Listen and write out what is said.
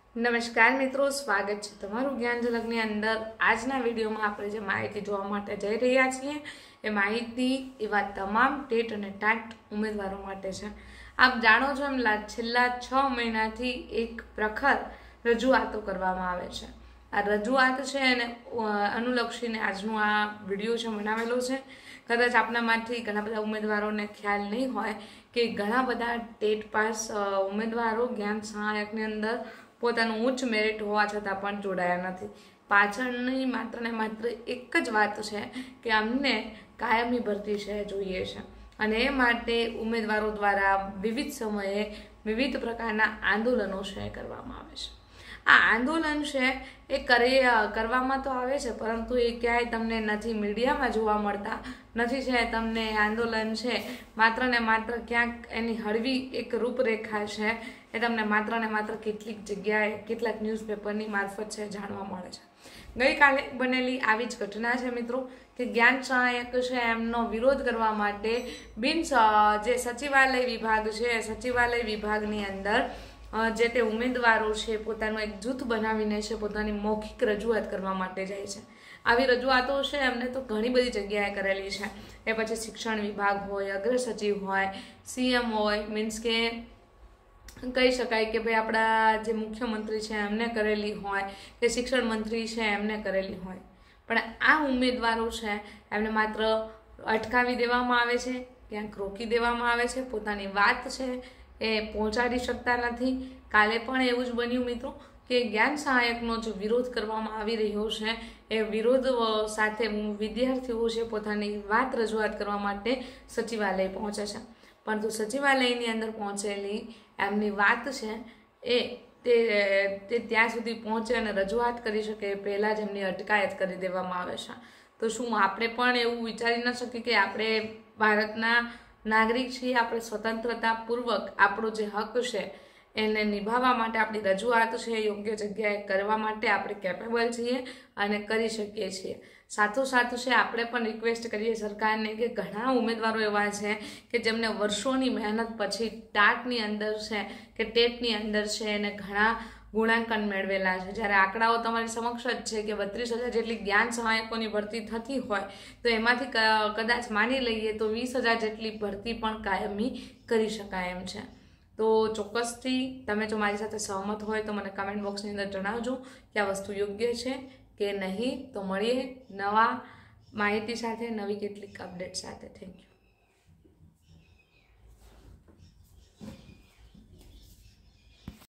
નમસ્કાર મિત્રો, સ્વાગત છે તમારું જ્ઞાન ઝલકની અંદર। આજના વિડીયોમાં આપણે જે માહિતી જોવા માટે જઈ રહ્યા છીએ એ માહિતી એવા તમામ ટેટ અને ટાટ ઉમેદવારો માટે છે। આપ જાણો છો એમ છેલ્લા 6 મહિનાથી એક પ્રખર રજૂઆતો કરવામાં આવે છે। આ રજૂઆત છે એને અનુલક્ષીને આજનો આ વિડીયો છે બનાવેલો છે। કદાચ આપનામાંથી ઘણા બધા ઉમેદવારોને ખ્યાલ નહીં હોય કે ઘણા બધા ટેટ પાસ ઉમેદવારો જ્ઞાન સહાયકની અંદર પોતાનું ઉચ્ચ મેરિટ હોવા છતાં પણ જોડાયા નથી। પાછળની માત્ર ને માત્ર એક જ વાત છે કે અમને કાયમી ભરતી છે જોઈએ છે, અને એ માટે ઉમેદવારો દ્વારા વિવિધ સમયે વિવિધ પ્રકારના આંદોલનો છે કરવામાં આવે છે। આ આંદોલન છે એ કરવામાં તો આવે છે, પરંતુ એ ક્યાંય તમને નથી મીડિયામાં જોવા મળતા નથી છે। તમને આંદોલન છે માત્ર ને માત્ર ક્યાંક એની હળવી એક રૂપરેખા છે એ તમને માત્ર ને માત્ર કેટલીક જગ્યાએ કેટલાક ન્યૂઝપેપરની મારફત છે જાણવા મળે છે। ગઈકાલે બનેલી આવી જ ઘટના છે મિત્રો કે જ્ઞાન સહાયક છે એમનો વિરોધ કરવા માટે જે સચિવાલય વિભાગ છે, સચિવાલય વિભાગની અંદર જે તે ઉમેદવારો છે પોતાનું એક જૂથ બનાવીને છે પોતાની મૌખિક રજૂઆત કરવા માટે જાય છે। આવી રજૂઆતો છે એમને તો ઘણી બધી જગ્યાએ કરેલી છે। એ પછી શિક્ષણ વિભાગ હોય, અગ્ર સચિવ હોય, સીએમ હોય, મીન્સ કે કહી શકાય કે ભાઈ આપણા જે મુખ્યમંત્રી છે એમને કરેલી હોય કે શિક્ષણ મંત્રી છે એમને કરેલી હોય, પણ આ ઉમેદવારો છે એમને માત્ર અટકાવી દેવામાં આવે છે, ક્યાંક રોકી દેવામાં આવે છે, પોતાની વાત છે એ પહોંચાડી શકતા નથી। કાલે પણ એવું જ બન્યું મિત્રો કે જ્ઞાન સહાયકનો જે વિરોધ કરવામાં આવી રહ્યો છે એ વિરોધ સાથે વિદ્યાર્થીઓ છે પોતાની વાત રજૂઆત કરવા માટે સચિવાલય પહોંચે છે, પરંતુ સચિવાલયની અંદર પહોંચેલી એમની વાત છે તે ત્યાં સુધી પહોંચે અને રજૂઆત કરી શકે એ પહેલાં જ એમની અટકાયત કરી દેવામાં આવે છે। તો શું આપણે પણ એવું વિચારી ન શકીએ કે આપણે ભારતના નાગરિક છીએ, આપણે સ્વતંત્રતાપૂર્વક આપણો જે હક છે એને નિભાવવા માટે આપણી રજૂઆત છે યોગ્ય જગ્યાએ કરવા માટે આપણે કેપેબલ છીએ અને કરી શકીએ છીએ। સાથોસાથ છે આપણે પણ રિક્વેસ્ટ કરીએ સરકારને કે ઘણા ઉમેદવારો એવા છે કે જેમને વર્ષોની મહેનત પછી ટાટની અંદર છે કે ટેટની અંદર છે એને ઘણા ગુણાંકન મેળવેલા છે। જ્યારે આંકડાઓ તમારી સમક્ષ જ છે કે 32,000 જેટલી જ્ઞાન સહાયકોની ભરતી થતી હોય તો એમાંથી કદાચ માની લઈએ તો 20,000 જેટલી ભરતી પણ કાયમી કરી શકાય એમ છે। તો ચોક્કસથી તમે જો મારી સાથે સહમત હોય તો મને કમેન્ટ બોક્સની અંદર જણાવજો કે આ વસ્તુ યોગ્ય છે કે નહીં। તો મળીએ નવા માહિતી સાથે, નવી કેટલીક અપડેટ સાથે। Thank you.